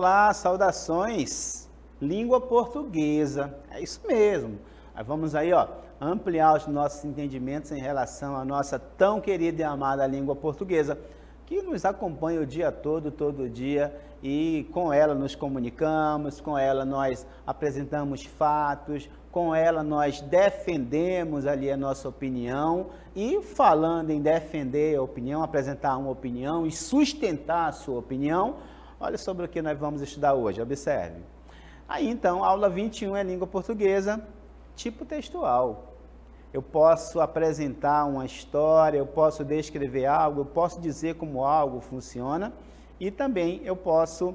Olá, saudações, língua portuguesa, é isso mesmo. Aí vamos aí, ó, ampliar os nossos entendimentos em relação à nossa tão querida e amada língua portuguesa, que nos acompanha o dia todo dia, e com ela nos comunicamos, com ela nós apresentamos fatos, com ela nós defendemos ali a nossa opinião, e falando em defender a opinião, apresentar uma opinião e sustentar a sua opinião, olha sobre o que nós vamos estudar hoje, observe. Aí então, aula 21 é língua portuguesa, tipo textual. Eu posso apresentar uma história, eu posso descrever algo, eu posso dizer como algo funciona, e também eu posso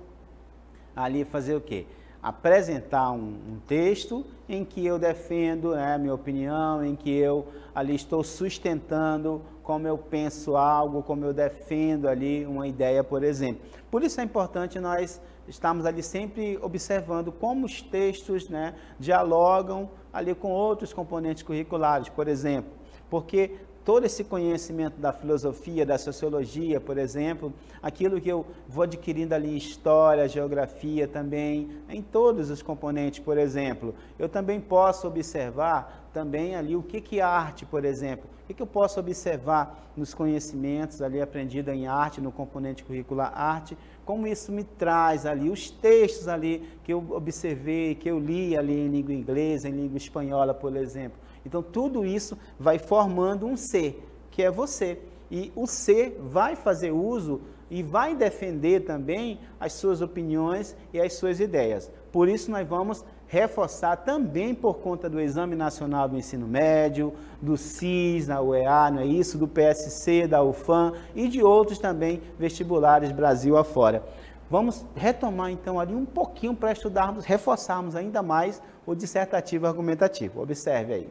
ali fazer o quê? Apresentar um texto em que eu defendo a minha opinião, em que eu ali estou sustentando como eu penso algo, como eu defendo ali uma ideia, por exemplo. Por isso é importante nós estarmos ali sempre observando como os textos, dialogam ali com outros componentes curriculares, por exemplo, porque todo esse conhecimento da filosofia, da sociologia, por exemplo, aquilo que eu vou adquirindo ali em história, geografia também, em todos os componentes, por exemplo, eu também posso observar também ali o que é arte, por exemplo, o que eu posso observar nos conhecimentos ali aprendido em arte, no componente curricular arte, como isso me traz ali os textos ali que eu observei, que eu li ali em língua inglesa, em língua espanhola, por exemplo. Então, tudo isso vai formando um ser, que é você. E o ser vai fazer uso e vai defender também as suas opiniões e as suas ideias. Por isso, nós vamos reforçar também por conta do Exame Nacional do Ensino Médio, do CIS, da UEA, não é isso? Do PSC, da UFAM e de outros também vestibulares Brasil afora. Vamos retomar então ali um pouquinho para estudarmos, reforçarmos ainda mais o dissertativo argumentativo. Observe aí.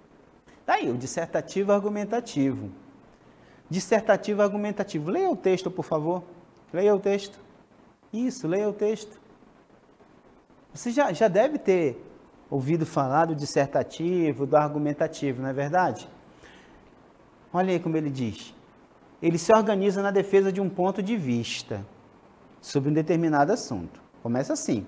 Daí, o dissertativo argumentativo. Dissertativo argumentativo. Leia o texto, por favor. Leia o texto. Isso, leia o texto. Você já deve ter ouvido falar do dissertativo, do argumentativo, não é verdade? Olha aí como ele diz. Ele se organiza na defesa de um ponto de vista sobre um determinado assunto. Começa assim.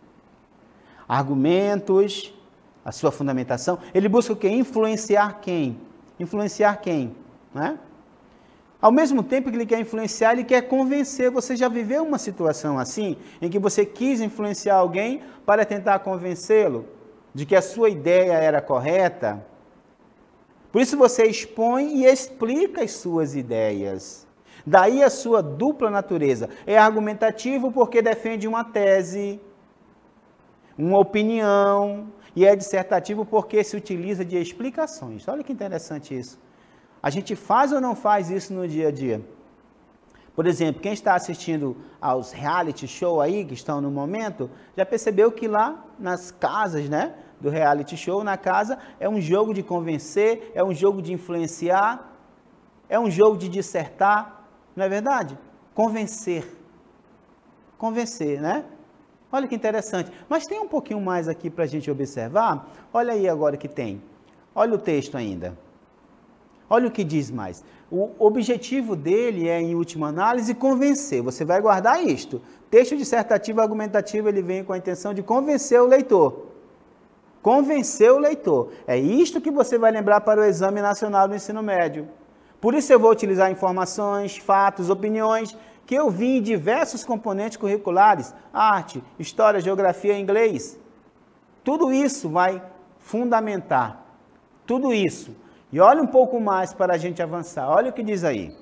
Argumentos, a sua fundamentação. Ele busca o quê? Influenciar quem? Influenciar quem? Né? Ao mesmo tempo que ele quer influenciar, ele quer convencer. Você já viveu uma situação assim, em que você quis influenciar alguém para tentar convencê-lo de que a sua ideia era correta? Por isso você expõe e explica as suas ideias. Daí a sua dupla natureza. É argumentativo porque defende uma tese, uma opinião, e é dissertativo porque se utiliza de explicações. Olha que interessante isso. A gente faz ou não faz isso no dia a dia? Por exemplo, quem está assistindo aos reality show aí, que estão no momento, já percebeu que lá nas casas, do reality show, na casa, é um jogo de convencer, é um jogo de influenciar, é um jogo de dissertar, não é verdade? Convencer. Convencer, né? Olha que interessante. Mas tem um pouquinho mais aqui para a gente observar. Olha aí agora que tem. Olha o texto ainda. Olha o que diz mais. O objetivo dele é, em última análise, convencer. Você vai guardar isto. Texto dissertativo argumentativo, ele vem com a intenção de convencer o leitor. Convencer o leitor. É isto que você vai lembrar para o Exame Nacional do Ensino Médio. Por isso eu vou utilizar informações, fatos, opiniões, que eu vi em diversos componentes curriculares, arte, história, geografia, inglês. Tudo isso vai fundamentar, tudo isso. E olha um pouco mais para a gente avançar, olha o que diz aí.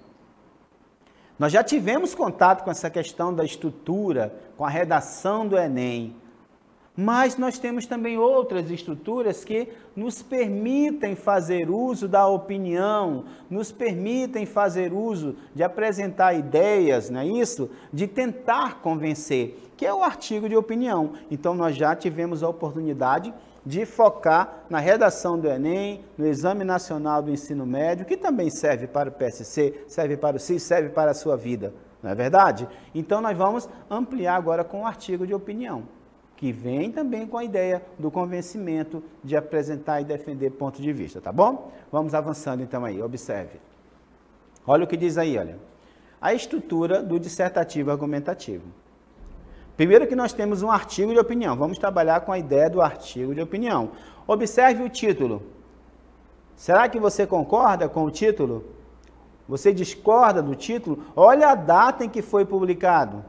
Nós já tivemos contato com essa questão da estrutura, com a redação do Enem, mas nós temos também outras estruturas que nos permitem fazer uso da opinião, nos permitem fazer uso de apresentar ideias, não é isso? De tentar convencer, que é o artigo de opinião. Então, nós já tivemos a oportunidade de focar na redação do Enem, no Exame Nacional do Ensino Médio, que também serve para o PSC, serve para o CIS, serve para a sua vida, não é verdade? Então, nós vamos ampliar agora com o artigo de opinião, que vem também com a ideia do convencimento de apresentar e defender ponto de vista, tá bom? Vamos avançando então aí, observe. Olha o que diz aí, olha. A estrutura do dissertativo argumentativo. Primeiro que nós temos um artigo de opinião. Vamos trabalhar com a ideia do artigo de opinião. Observe o título. Será que você concorda com o título? Você discorda do título? Olha a data em que foi publicado.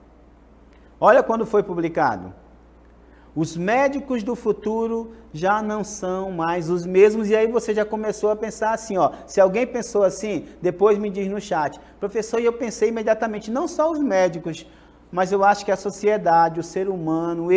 Olha quando foi publicado. Os médicos do futuro já não são mais os mesmos. E aí você já começou a pensar assim, ó. Se alguém pensou assim, depois me diz no chat. Professor, e eu pensei imediatamente, não só os médicos, mas eu acho que a sociedade, o ser humano,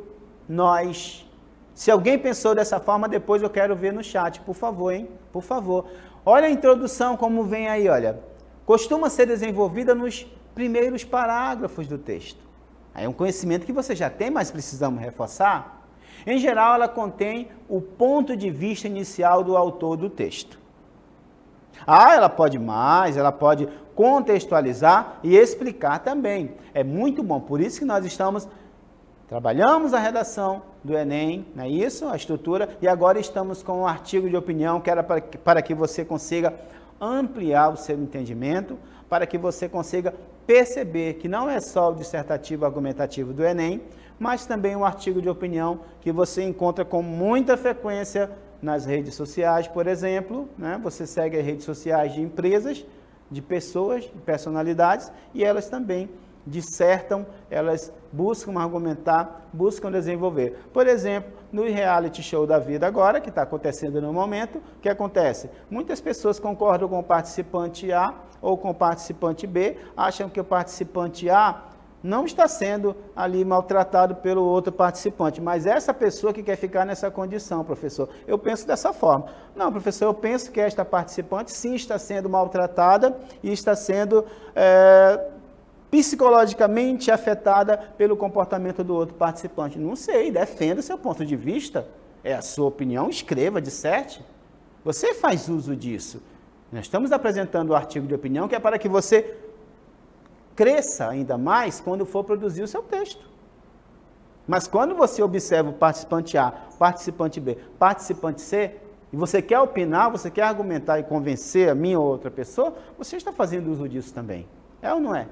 nós. Se alguém pensou dessa forma, depois eu quero ver no chat, por favor, hein? Por favor. Olha a introdução como vem aí, olha. Costuma ser desenvolvida nos primeiros parágrafos do texto. É um conhecimento que você já tem, mas precisamos reforçar. Em geral, ela contém o ponto de vista inicial do autor do texto. Ela pode mais, ela pode contextualizar e explicar também. É muito bom, por isso que nós trabalhamos a redação do Enem, não é isso? A estrutura, e agora estamos com um artigo de opinião que era para que você consiga ampliar o seu entendimento, para que você consiga perceber que não é só o dissertativo argumentativo do Enem, mas também um artigo de opinião que você encontra com muita frequência nas redes sociais, por exemplo, né? Você segue as redes sociais de empresas, de pessoas, de personalidades, e elas também dissertam, elas buscam argumentar, buscam desenvolver. Por exemplo, no reality show da vida agora, que está acontecendo no momento, o que acontece? Muitas pessoas concordam com o participante A ou com o participante B, acham que o participante A não está sendo ali maltratado pelo outro participante, mas essa pessoa que quer ficar nessa condição, professor, eu penso dessa forma. Não, professor, eu penso que esta participante sim está sendo maltratada e está sendo psicologicamente afetada pelo comportamento do outro participante. Não sei, defenda o seu ponto de vista, é a sua opinião, escreva, disserte. Você faz uso disso. Nós estamos apresentando o artigo de opinião que é para que você cresça ainda mais quando for produzir o seu texto. Mas quando você observa o participante A, participante B, participante C, e você quer opinar, você quer argumentar e convencer a mim ou outra pessoa, você está fazendo uso disso também. É ou não é?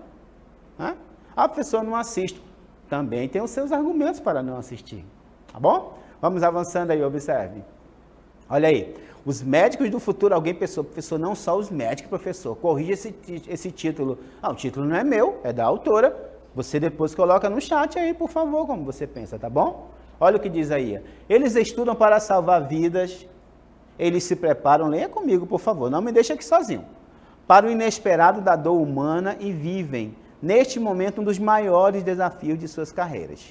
A pessoa não assiste. Também tem os seus argumentos para não assistir. Tá bom? Vamos avançando aí, observe. Olha aí. Os médicos do futuro, alguém pensou, professor, não só os médicos, professor, corrija esse título. O título não é meu, é da autora. Você depois coloca no chat aí, por favor, como você pensa, tá bom? Olha o que diz aí. Eles estudam para salvar vidas, eles se preparam, leia comigo, por favor, não me deixe aqui sozinho. Para o inesperado da dor humana e vivem, neste momento, um dos maiores desafios de suas carreiras.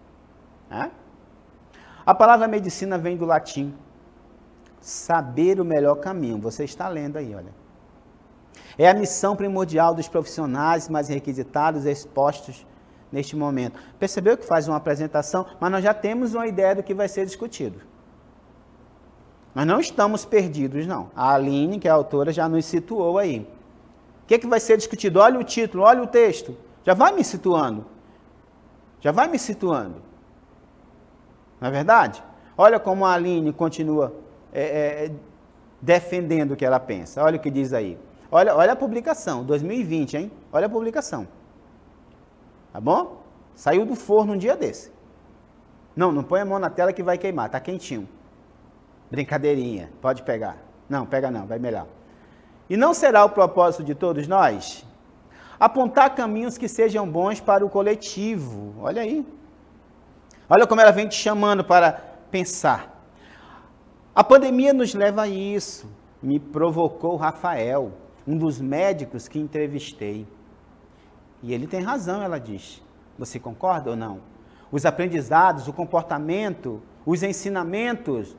A palavra medicina vem do latim. Saber o melhor caminho. Você está lendo aí, olha. É a missão primordial dos profissionais mais requisitados e expostos neste momento. Percebeu que faz uma apresentação, mas nós já temos uma ideia do que vai ser discutido. Mas não estamos perdidos, não. A Aline, que é a autora, já nos situou aí. O que vai ser discutido? Olha o título, olha o texto. Já vai me situando. Já vai me situando. Não é verdade? Olha como a Aline continua defendendo o que ela pensa. Olha o que diz aí. Olha a publicação, 2020, hein? Olha a publicação. Tá bom? Saiu do forno um dia desse. Não põe a mão na tela que vai queimar, tá quentinho. Brincadeirinha, pode pegar. Não, pega não, vai melhor. E não será o propósito de todos nós? Apontar caminhos que sejam bons para o coletivo. Olha aí. Olha como ela vem te chamando para pensar. A pandemia nos leva a isso. Me provocou Rafael, um dos médicos que entrevistei. E ele tem razão, ela diz. Você concorda ou não? Os aprendizados, o comportamento, os ensinamentos,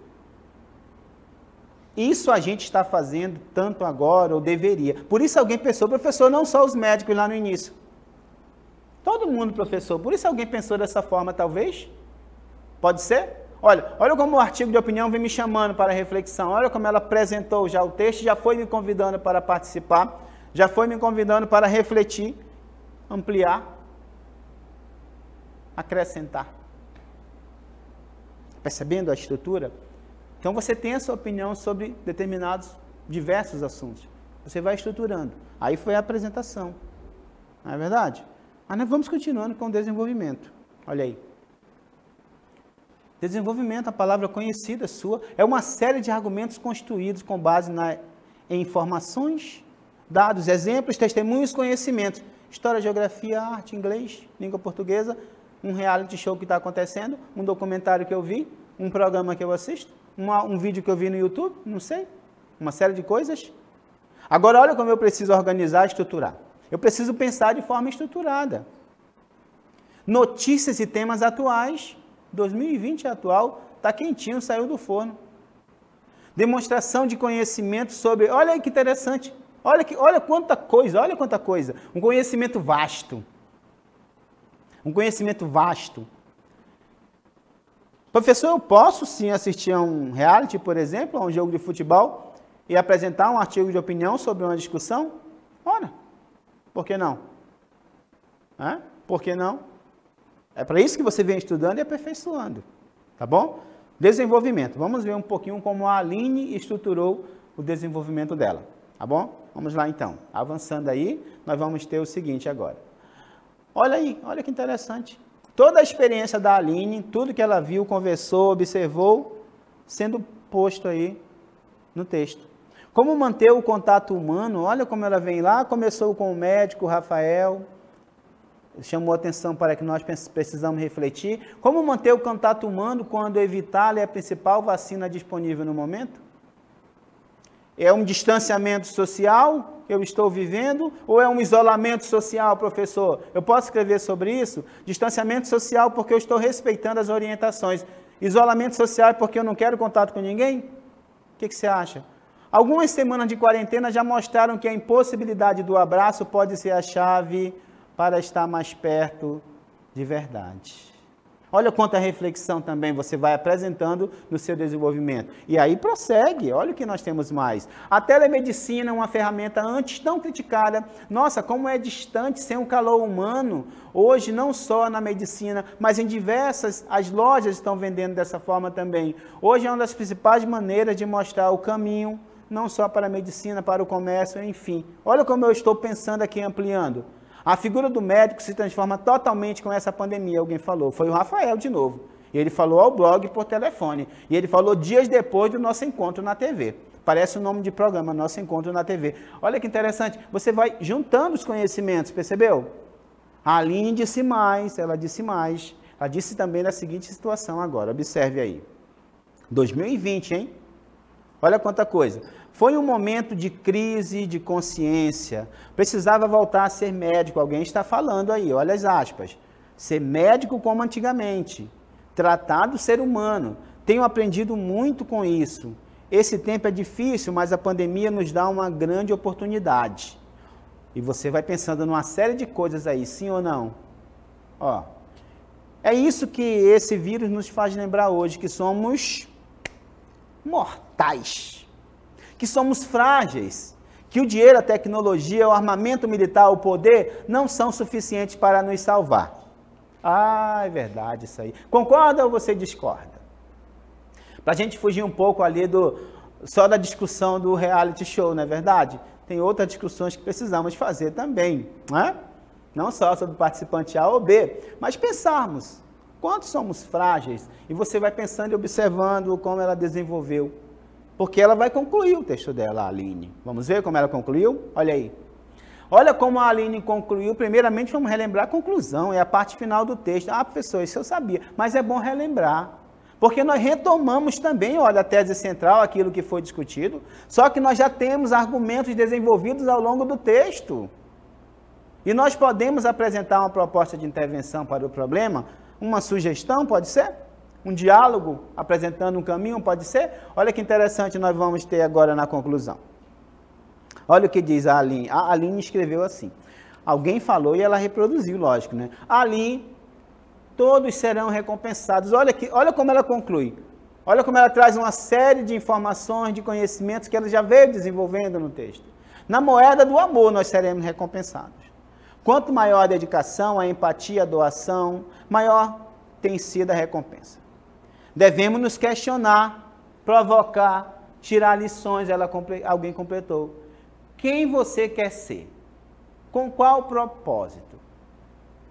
isso a gente está fazendo tanto agora, ou deveria. Por isso alguém pensou, professor, não só os médicos lá no início. Todo mundo, professor. Por isso alguém pensou dessa forma, talvez? Pode ser? Olha como o artigo de opinião vem me chamando para reflexão. Olha como ela apresentou já o texto, já foi me convidando para participar, já foi me convidando para refletir, ampliar, acrescentar. Percebendo a estrutura? Então você tem a sua opinião sobre determinados, diversos assuntos. Você vai estruturando. Aí foi a apresentação. Não é verdade? Mas nós vamos continuando com o desenvolvimento. Olha aí. Desenvolvimento, a palavra conhecida sua, é uma série de argumentos construídos com base em informações, dados, exemplos, testemunhos, conhecimentos. História, geografia, arte, inglês, língua portuguesa, um reality show que está acontecendo, um documentário que eu vi, um programa que eu assisto, um vídeo que eu vi no YouTube, não sei, uma série de coisas. Agora, olha como eu preciso organizar e estruturar. Eu preciso pensar de forma estruturada. Notícias e temas atuais, 2020 é atual, está quentinho, saiu do forno. Demonstração de conhecimento sobre, olha aí que interessante, olha quanta coisa, um conhecimento vasto. Um conhecimento vasto. Professor, eu posso sim assistir a um reality, por exemplo, a um jogo de futebol e apresentar um artigo de opinião sobre uma discussão? Ora, por que não? Por que não? É para isso que você vem estudando e aperfeiçoando, tá bom? Desenvolvimento. Vamos ver um pouquinho como a Aline estruturou o desenvolvimento dela, tá bom? Vamos lá então. Avançando aí, nós vamos ter o seguinte agora. Olha aí, olha que interessante. Toda a experiência da Aline, tudo que ela viu, conversou, observou, sendo posto aí no texto. Como manter o contato humano? Olha como ela vem lá, começou com o médico Rafael, chamou atenção para que nós precisamos refletir. Como manter o contato humano quando evitá-lo é a principal vacina disponível no momento? É um distanciamento social que eu estou vivendo ou é um isolamento social, professor? Eu posso escrever sobre isso? Distanciamento social porque eu estou respeitando as orientações. Isolamento social é porque eu não quero contato com ninguém? O que você acha? Algumas semanas de quarentena já mostraram que a impossibilidade do abraço pode ser a chave para estar mais perto de verdade. Olha quanta reflexão também você vai apresentando no seu desenvolvimento. E aí prossegue, olha o que nós temos mais. A telemedicina é uma ferramenta antes tão criticada. Nossa, como é distante sem o calor humano. Hoje, não só na medicina, mas em diversas, as lojas estão vendendo dessa forma também. Hoje é uma das principais maneiras de mostrar o caminho, não só para a medicina, para o comércio, enfim. Olha como eu estou pensando aqui, ampliando. A figura do médico se transforma totalmente com essa pandemia, alguém falou. Foi o Rafael de novo. E ele falou ao blog por telefone. E ele falou dias depois do nosso encontro na TV. Parece o nome de programa, Nosso Encontro na TV. Olha que interessante, você vai juntando os conhecimentos, percebeu? A Aline disse mais, ela disse mais. Ela disse também na seguinte situação agora, observe aí. 2020, hein? Olha quanta coisa. Foi um momento de crise de consciência. Precisava voltar a ser médico. Alguém está falando aí, olha as aspas. Ser médico como antigamente. Tratar do ser humano. Tenho aprendido muito com isso. Esse tempo é difícil, mas a pandemia nos dá uma grande oportunidade. E você vai pensando numa série de coisas aí, sim ou não? Ó, é isso que esse vírus nos faz lembrar hoje, que somos mortais. Que somos frágeis, que o dinheiro, a tecnologia, o armamento militar, o poder, não são suficientes para nos salvar. Ah, é verdade isso aí. Concorda ou você discorda? Para a gente fugir um pouco ali só da discussão do reality show, não é verdade? Tem outras discussões que precisamos fazer também, né? Não só sobre o participante A ou B, mas pensarmos quanto somos frágeis. E você vai pensando e observando como ela desenvolveu. Porque ela vai concluir o texto dela, a Aline. Vamos ver como ela concluiu? Olha aí. Olha como a Aline concluiu. Primeiramente, vamos relembrar a conclusão, é a parte final do texto. Ah, professor, isso eu sabia, mas é bom relembrar. Porque nós retomamos também, olha, a tese central, aquilo que foi discutido, só que nós já temos argumentos desenvolvidos ao longo do texto. E nós podemos apresentar uma proposta de intervenção para o problema, uma sugestão, pode ser? Um diálogo, apresentando um caminho, pode ser? Olha que interessante nós vamos ter agora na conclusão. Olha o que diz a Aline. A Aline escreveu assim. Alguém falou e ela reproduziu, lógico, né? Ali, todos serão recompensados. Olha como ela conclui. Olha como ela traz uma série de informações, de conhecimentos que ela já veio desenvolvendo no texto. Na moeda do amor nós seremos recompensados. Quanto maior a dedicação, a empatia, a doação, maior tem sido a recompensa. Devemos nos questionar, provocar, tirar lições, alguém completou. Quem você quer ser? Com qual propósito?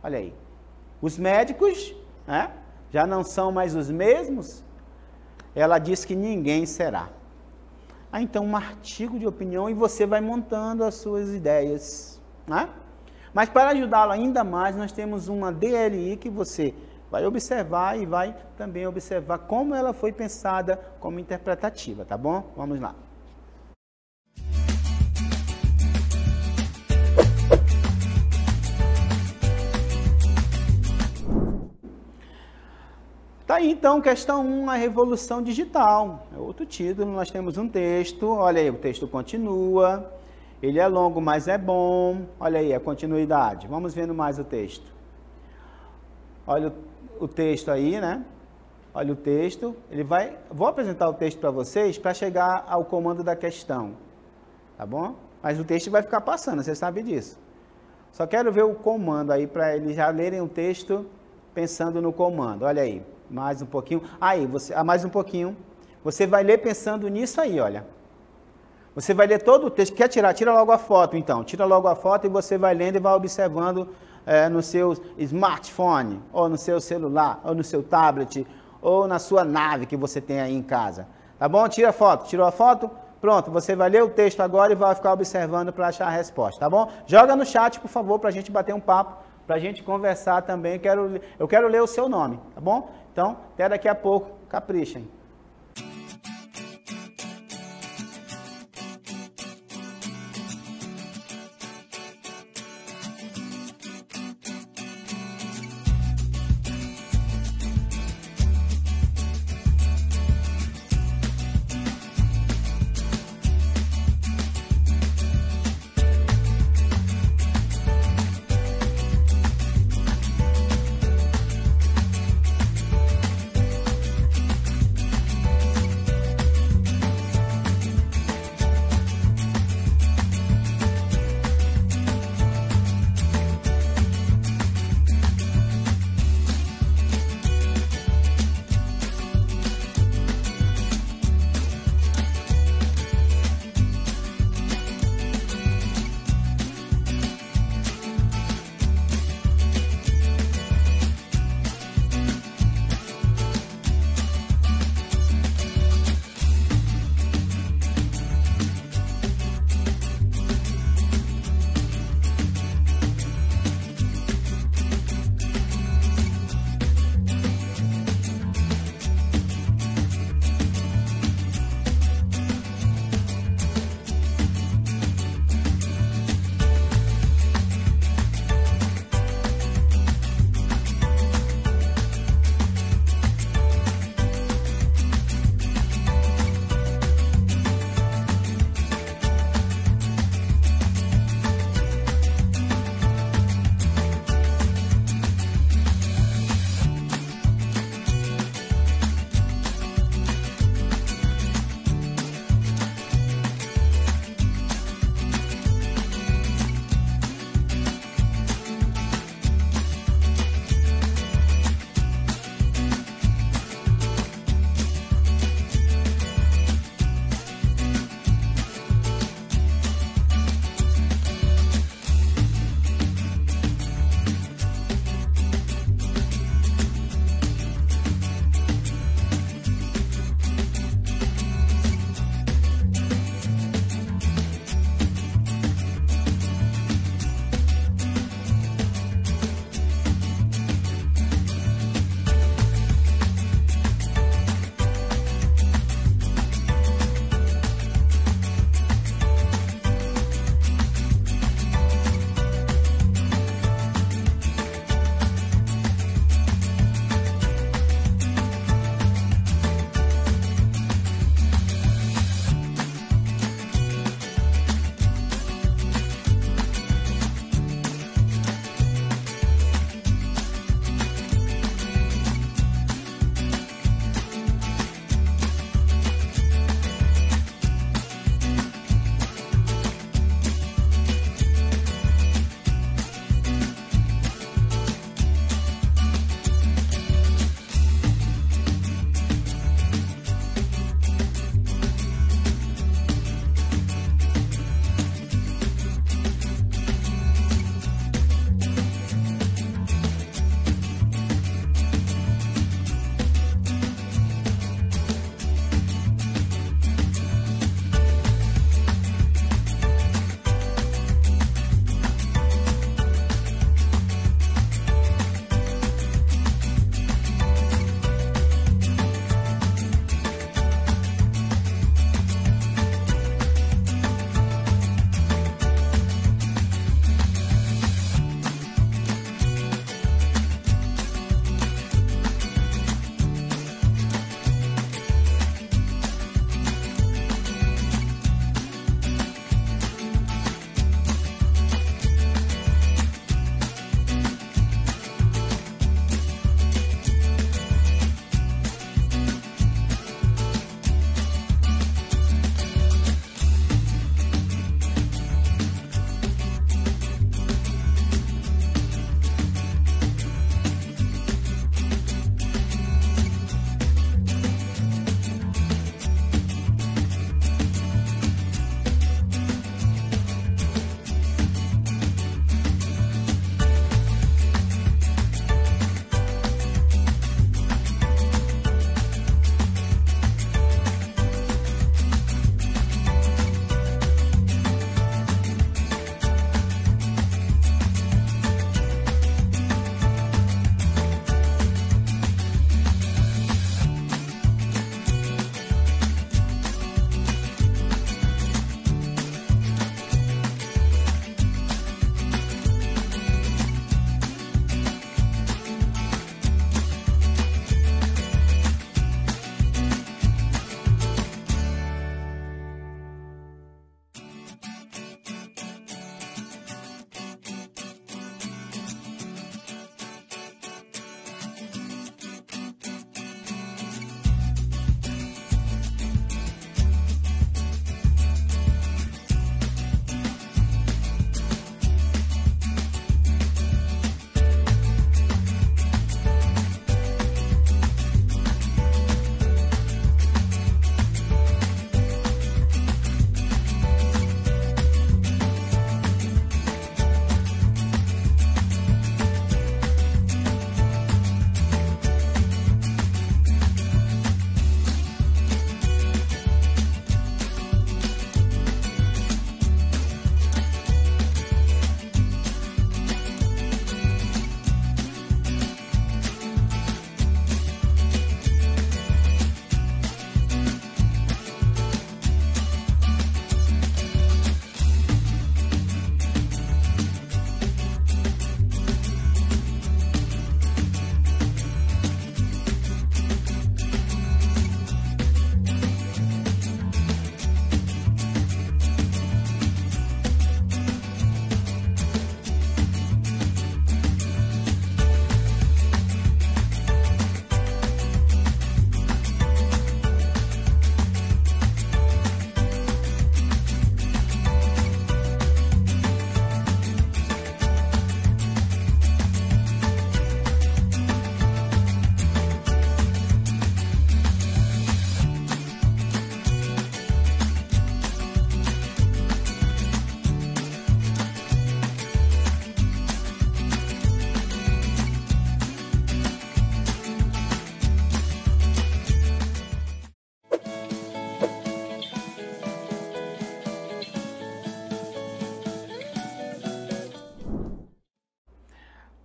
Olha aí. Os médicos, né, já não são mais os mesmos. Ela diz que ninguém será. Então, um artigo de opinião e você vai montando as suas ideias, né? Mas para ajudá-lo ainda mais, nós temos uma DLI que você vai observar e vai também observar como ela foi pensada como interpretativa, tá bom? Vamos lá. Tá aí então, questão 1, a revolução digital. É outro título, nós temos um texto, olha aí, o texto continua, ele é longo, mas é bom. Olha aí, a continuidade. Vamos vendo mais o texto. Olha o texto aí, né? Olha o texto. Vou apresentar o texto para vocês para chegar ao comando da questão, tá bom? Mas o texto vai ficar passando, você sabe disso. Só quero ver o comando aí para eles já lerem o texto pensando no comando. Olha aí. Mais um pouquinho. Aí, mais um pouquinho. Você vai ler pensando nisso aí, olha. Você vai ler todo o texto. Quer tirar? Tira logo a foto, então. Tira logo a foto e você vai lendo e vai observando no seu smartphone, ou no seu celular, ou no seu tablet, ou na sua nave que você tem aí em casa. Tá bom? Tira a foto. Tirou a foto? Pronto. Você vai ler o texto agora e vai ficar observando para achar a resposta, tá bom? Joga no chat, por favor, para a gente bater um papo, para a gente conversar também. Eu quero ler o seu nome, tá bom? Então, até daqui a pouco, caprichem.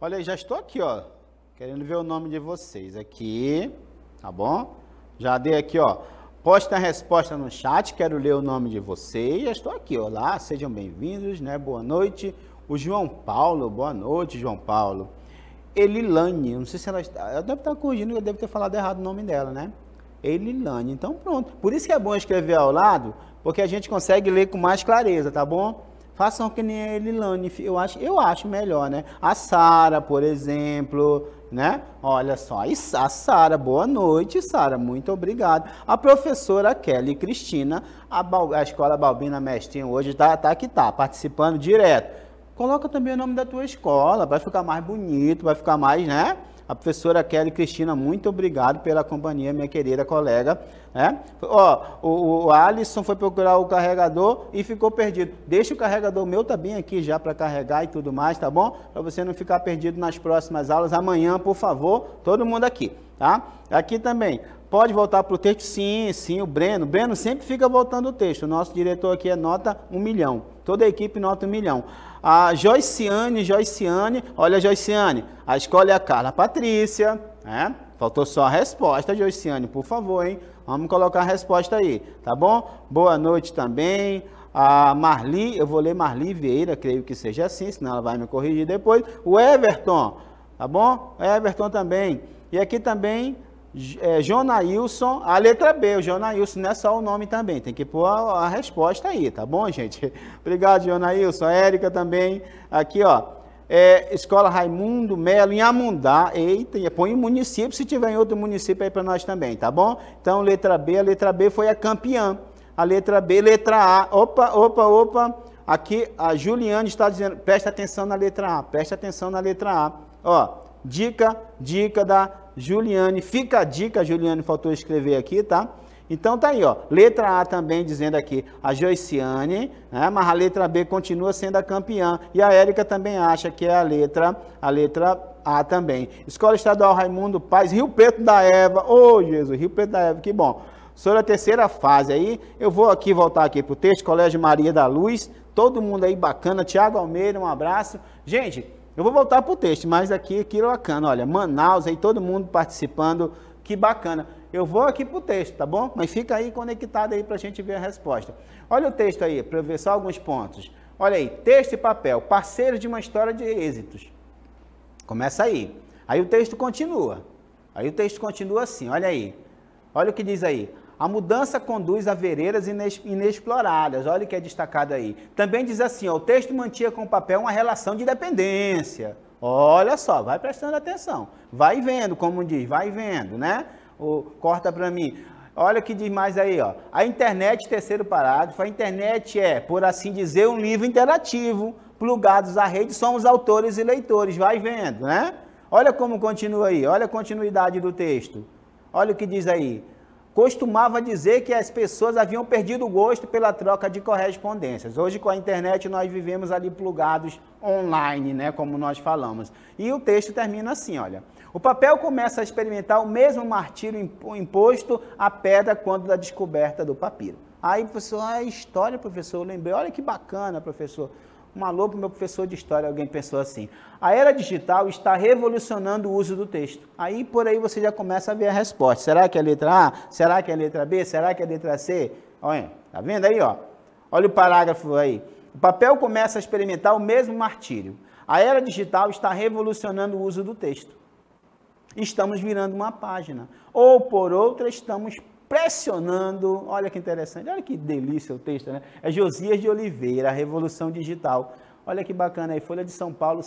Olha aí, já estou aqui, ó, querendo ver o nome de vocês aqui, tá bom? Já dei aqui, ó, poste a resposta no chat, quero ler o nome de vocês, já estou aqui, ó, lá, sejam bem-vindos, né, boa noite. O João Paulo, boa noite, João Paulo. Elilane, não sei se ela está, ela deve estar corrigindo, eu devo ter falado errado o nome dela, né? Elilane, então pronto. Por isso que é bom escrever ao lado, porque a gente consegue ler com mais clareza, tá bom? Façam que nem a Elilane, eu acho melhor, né? A Sara, por exemplo, né? Olha só, a Sara, boa noite, Sara, muito obrigado. A professora Kelly Cristina, a Escola Balbina Mestrinho hoje tá participando direto. Coloca também o nome da tua escola, vai ficar mais bonito, vai ficar mais, né? A professora Kelly Cristina, muito obrigado pela companhia, minha querida colega, né? Ó, o Alisson foi procurar o carregador e ficou perdido. Deixa o carregador meu, tá bem aqui já para carregar e tudo mais, tá bom? Para você não ficar perdido nas próximas aulas. Amanhã, por favor, todo mundo aqui, tá? Aqui também. Pode voltar para o texto? Sim, sim, o Breno. O Breno sempre fica voltando o texto. O nosso diretor aqui é nota 1 milhão. Toda a equipe nota 1 milhão. A Joiciane, olha, Joiciane, a escola é a Carla Patrícia, né? Faltou só a resposta, Joiciane, por favor, hein? Vamos colocar a resposta aí, tá bom? Boa noite também. A Marli, eu vou ler Marli Vieira, creio que seja assim, senão ela vai me corrigir depois. O Everton, tá bom? Everton também. E aqui também... Jonailson, a letra B, o Jonailson não é só o nome também, tem que pôr a resposta aí, tá bom, gente? Obrigado, Jonailson, a Érica também, aqui, ó, Escola Raimundo Melo, em Amundá, eita, põe em município, se tiver em outro município aí para nós também, tá bom? Então, letra B foi a campeã, a letra B, letra A, opa, aqui a Juliane está dizendo, presta atenção na letra A, ó, dica da Juliane, fica a dica, a Juliane faltou escrever aqui, tá? Então tá aí, ó, letra A também dizendo aqui, a Joiciane, né? Mas a letra B continua sendo a campeã, e a Érica também acha que é a letra A também. Escola Estadual Raimundo Paz, Rio Preto da Eva, Jesus, Rio Preto da Eva, que bom. Sobre a terceira fase aí, eu vou aqui voltar aqui pro texto, Colégio Maria da Luz, todo mundo aí bacana, Tiago Almeida, um abraço. Gente, eu vou voltar para o texto, mas aqui, que bacana, olha, Manaus, aí todo mundo participando, que bacana. Eu vou aqui para o texto, tá bom? Mas fica aí conectado aí para a gente ver a resposta. Olha o texto aí, para eu ver só alguns pontos. Olha aí, texto e papel, parceiros de uma história de êxitos. Começa aí. Aí o texto continua. Aí o texto continua assim, olha aí. Olha o que diz aí. A mudança conduz a veredas inexploradas, olha o que é destacado aí. Também diz assim, ó, o texto mantinha com o papel uma relação de dependência. Olha só, vai prestando atenção. Vai vendo, como diz, vai vendo, né? Corta para mim. Olha o que diz mais aí, ó. A internet, terceiro parágrafo, a internet é, por assim dizer, um livro interativo. Plugados à rede, somos autores e leitores, vai vendo, né? Olha como continua aí, olha a continuidade do texto. Olha o que diz aí. Costumava dizer que as pessoas haviam perdido o gosto pela troca de correspondências. Hoje, com a internet, nós vivemos ali plugados online, né, como nós falamos. E o texto termina assim, olha. O papel começa a experimentar o mesmo martírio imposto à pedra quando da descoberta do papiro. Aí, professor, a história, professor, eu lembrei, olha que bacana, professor. Um alô para o meu professor de história, alguém pensou assim. A era digital está revolucionando o uso do texto. Aí, por aí, você já começa a ver a resposta. Será que é a letra A? Será que é a letra B? Será que é a letra C? Olha, tá vendo aí, ó? Olha o parágrafo aí. O papel começa a experimentar o mesmo martírio. A era digital está revolucionando o uso do texto. Estamos virando uma página. Ou, por outra, estamos pressionando, olha que interessante, olha que delícia o texto, né? É Josias de Oliveira, a Revolução Digital. Olha que bacana aí, Folha de São Paulo,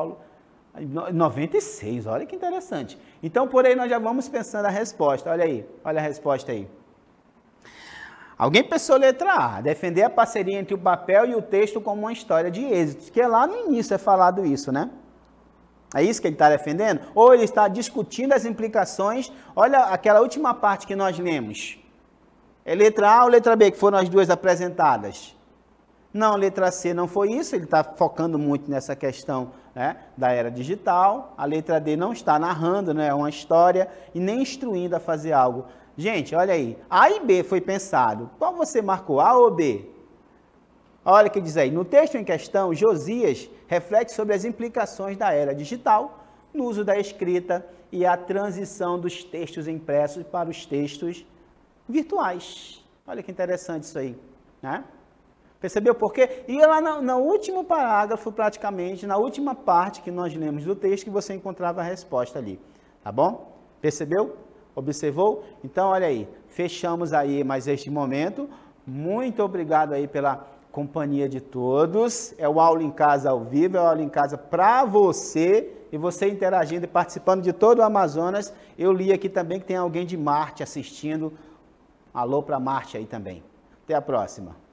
96, olha que interessante. Então, por aí nós já vamos pensando a resposta, olha aí, olha a resposta aí. Alguém pensou letra A, defender a parceria entre o papel e o texto como uma história de êxitos, que lá no início é falado isso, né? É isso que ele está defendendo? Ou ele está discutindo as implicações? Olha aquela última parte que nós lemos. É letra A ou letra B, que foram as duas apresentadas? Não, letra C não foi isso, ele está focando muito nessa questão, né, da era digital. A letra D não está narrando, né, uma história e nem instruindo a fazer algo. Gente, olha aí, A e B foi pensado. Qual você marcou, A ou B? Olha o que diz aí. No texto em questão, Josias reflete sobre as implicações da era digital no uso da escrita e a transição dos textos impressos para os textos virtuais. Olha que interessante isso aí, né? Percebeu por quê? E lá no último parágrafo, praticamente, na última parte que nós lemos do texto, que você encontrava a resposta ali, tá bom? Percebeu? Observou? Então, olha aí, fechamos aí mais este momento. Muito obrigado aí pela companhia de todos. É o Aula em Casa ao vivo, é o Aula em Casa para você, e você interagindo e participando de todo o Amazonas. Eu li aqui também que tem alguém de Marte assistindo. Alô para Marte aí também. Até a próxima.